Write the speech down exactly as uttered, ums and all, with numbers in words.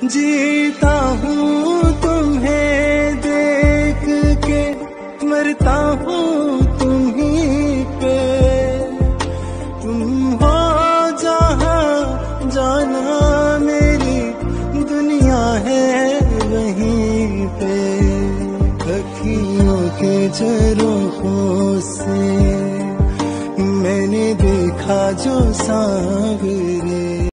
जीता हूँ तुम्हें देख के, मरता हूँ तुम्हीं पे। तुम हो जहाँ जाना मेरी दुनिया है वहीं पे। अखियों के झरोखों से मैंने देखा जो सावरे।